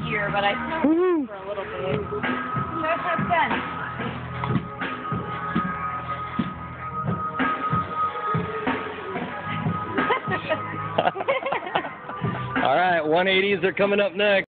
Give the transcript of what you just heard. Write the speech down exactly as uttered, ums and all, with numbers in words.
year, but I snowboarded for a little bit. So it's not fun. All right, one eighties are coming up next.